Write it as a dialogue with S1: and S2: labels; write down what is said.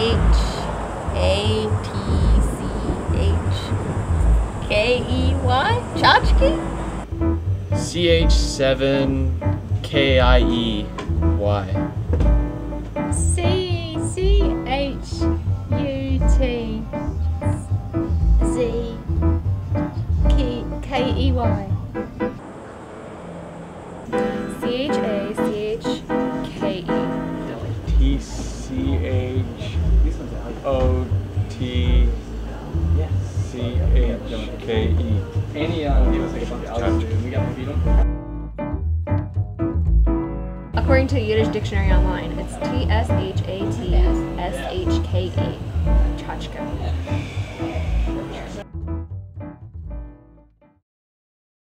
S1: Tchotchkes?
S2: CH7KIEY. TCHOTCHKE.
S1: According to Yiddish dictionary online, it's TSHATSHKE. Tchotchke.